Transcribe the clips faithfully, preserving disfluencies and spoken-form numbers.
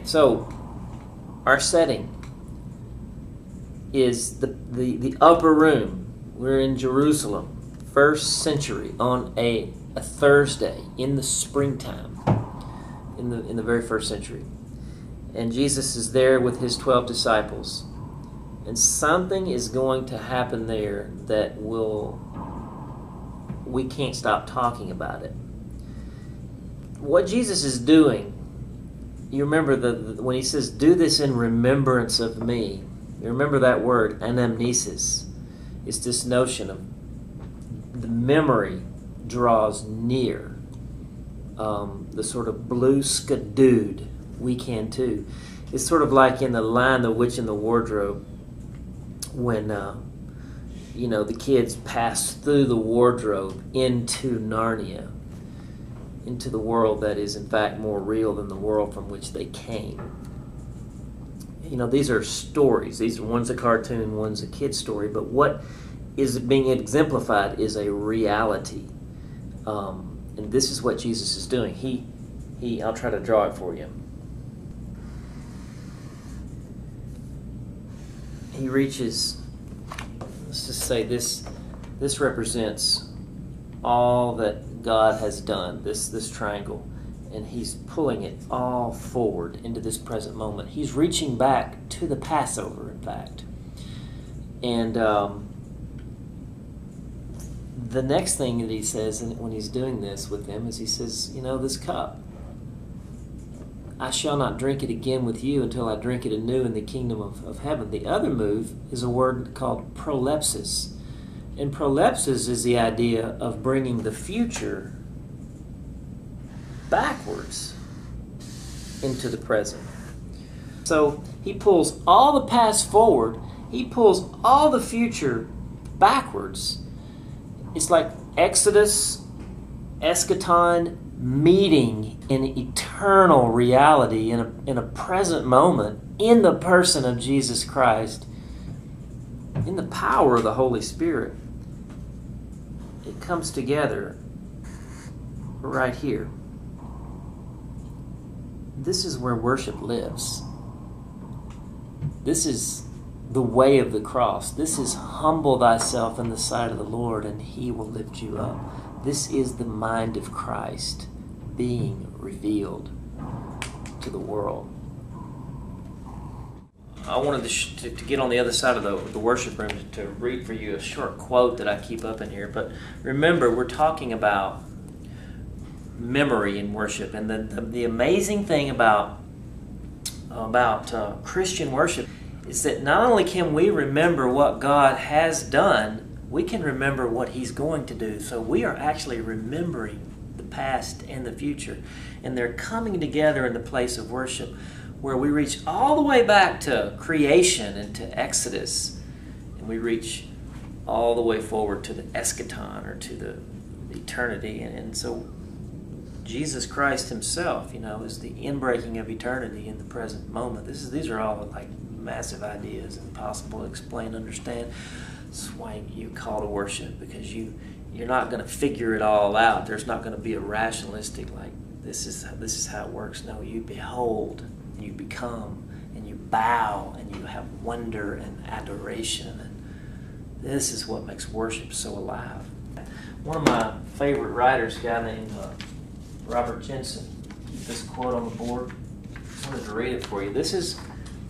So, our setting is the, the, the upper room. We're in Jerusalem, first century, on a, a Thursday in the springtime, in the, in the very first century. And Jesus is there with his twelve disciples. And something is going to happen there that will, we can't stop talking about it. What Jesus is doing, you remember the, the when he says, do this in remembrance of me. You remember that word, anamnesis. It's this notion of the memory draws near. Um, the sort of blue skadood, we can too. It's sort of like in the Lion, the Witch, and the Wardrobe, when uh, you know, the kids pass through the wardrobe into Narnia, into the world that is in fact more real than the world from which they came. You know, these are stories. These are, one's a cartoon, one's a kid story, but what is being exemplified is a reality. Um, and this is what Jesus is doing. He, he, I'll try to draw it for you. He reaches, let's just say this, this represents all that God has done, this, this triangle. And he's pulling it all forward into this present moment. He's reaching back to the Passover, in fact. And um, the next thing that he says when he's doing this with them is he says, you know, this cup, I shall not drink it again with you until I drink it anew in the kingdom of, of heaven. The other move is a word called prolepsis. And prolepsis is the idea of bringing the future backwards into the present. So he pulls all the past forward, he pulls all the future backwards. It's like Exodus, eschaton, meeting in eternal reality in a, in a present moment in the person of Jesus Christ, in the power of the Holy Spirit. It comes together right here. This is where worship lives. This is the way of the cross. This is humble thyself in the sight of the Lord, and he will lift you up. This is the mind of Christ being revealed to the world. I wanted to, sh to, to get on the other side of the, the worship room to, to read for you a short quote that I keep up in here. But remember, we're talking about memory in worship, and the, the, the amazing thing about about uh, Christian worship is that not only can we remember what God has done, we can remember what he's going to do. So we are actually remembering the past and the future, and they're coming together in the place of worship where we reach all the way back to creation and to Exodus, and we reach all the way forward to the eschaton, or to the eternity. And, and so Jesus Christ himself, you know, is the inbreaking of eternity in the present moment. This is, these are all like massive ideas, impossible to explain, understand. That's why you call to worship, because you, you're not going to figure it all out. There's not going to be a rationalistic, like, this is, this is how it works. No, you behold, you become, and you bow, and you have wonder and adoration. And this is what makes worship so alive. One of my favorite writers, a guy named uh, Robert Jensen, keep this quote on the board. I wanted to read it for you. This is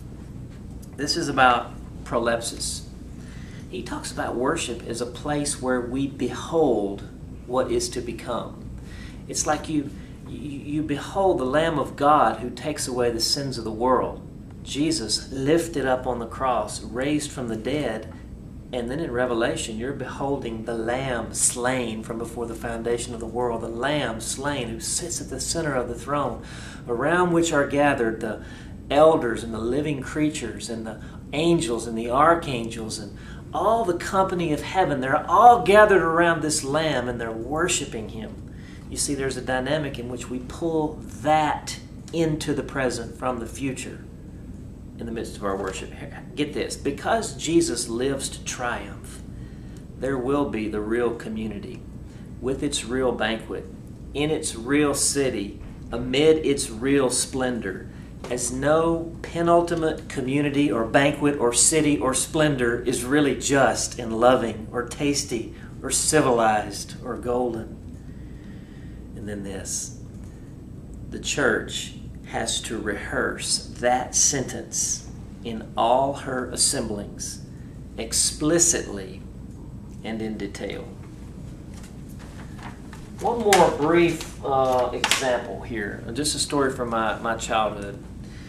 this is about prolepsis. He talks about worship as a place where we behold what is to become. It's like you, you you behold the Lamb of God who takes away the sins of the world. Jesus lifted up on the cross, raised from the dead. And then in Revelation, you're beholding the Lamb slain from before the foundation of the world, the Lamb slain who sits at the center of the throne, around which are gathered the elders and the living creatures and the angels and the archangels and all the company of heaven. They're all gathered around this Lamb, and they're worshiping him. You see, there's a dynamic in which we pull that into the present from the future in the midst of our worship. Get this, because Jesus lives to triumph, there will be the real community with its real banquet, in its real city, amid its real splendor, as no penultimate community or banquet or city or splendor is really just and loving or tasty or civilized or golden. And then this, the church has to rehearse that sentence in all her assemblings, explicitly and in detail. One more brief uh, example here, just a story from my, my childhood.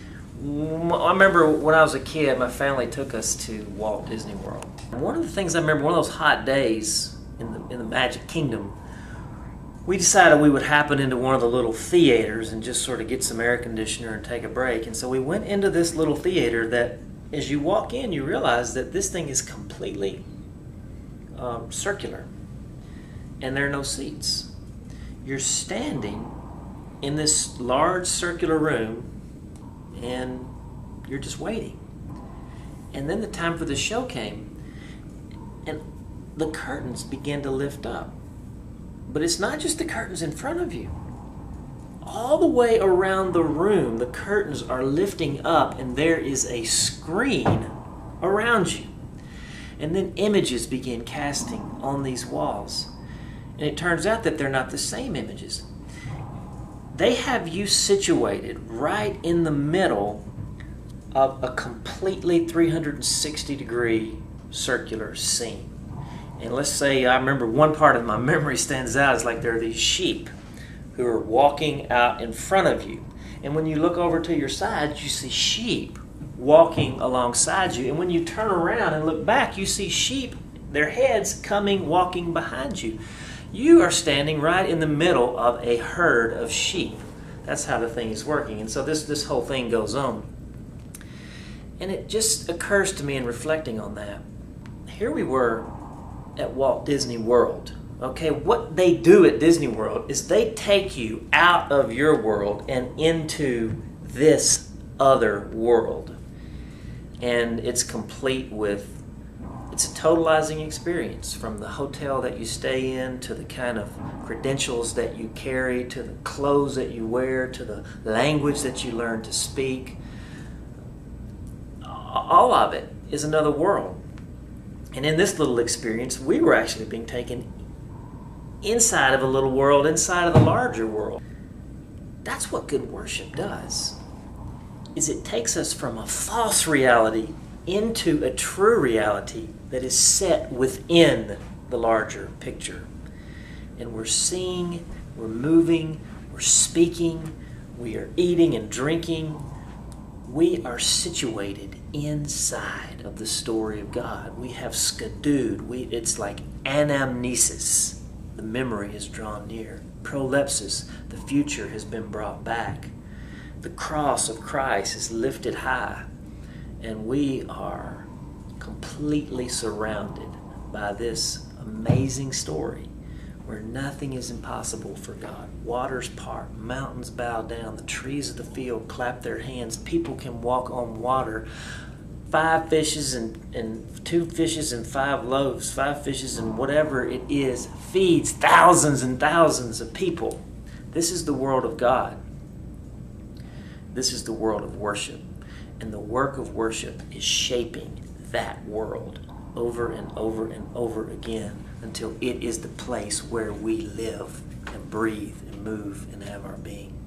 I remember when I was a kid, my family took us to Walt Disney World. And one of the things I remember, one of those hot days in the, in the Magic Kingdom, we decided we would happen into one of the little theaters and just sort of get some air conditioner and take a break. And so we went into this little theater that, as you walk in, you realize that this thing is completely um, circular, and there are no seats. You're standing in this large circular room, and you're just waiting. And then the time for the show came, and the curtains began to lift up. But it's not just the curtains in front of you. All the way around the room, the curtains are lifting up, and there is a screen around you. And then images begin casting on these walls. And it turns out that they're not the same images. They have you situated right in the middle of a completely three hundred sixty degree circular scene. And let's say, I remember one part of my memory stands out, is like there are these sheep who are walking out in front of you. And when you look over to your side, you see sheep walking alongside you. And when you turn around and look back, you see sheep, their heads coming, walking behind you. You are standing right in the middle of a herd of sheep. That's how the thing is working. And so this, this whole thing goes on. And it just occurs to me in reflecting on that. Here we were at Walt Disney World. Okay, what they do at Disney World is they take you out of your world and into this other world. And it's complete with, it's a totalizing experience, from the hotel that you stay in, to the kind of credentials that you carry, to the clothes that you wear, to the language that you learn to speak. All of it is another world. And in this little experience, we were actually being taken inside of a little world, inside of the larger world. That's what good worship does, is it takes us from a false reality into a true reality that is set within the larger picture. And we're seeing, we're moving, we're speaking, we are eating and drinking. We are situated inside of the story of God. We have skadooed. We, it's like anamnesis. The memory is drawn near. Prolepsis, the future has been brought back. The cross of Christ is lifted high. And we are completely surrounded by this amazing story where nothing is impossible for God. Waters part, mountains bow down, the trees of the field clap their hands, people can walk on water. Five fishes and, and two fishes and five loaves, five fishes and whatever it is, feeds thousands and thousands of people. This is the world of God. This is the world of worship. And the work of worship is shaping that world over and over and over again until it is the place where we live and breathe and move and have our being.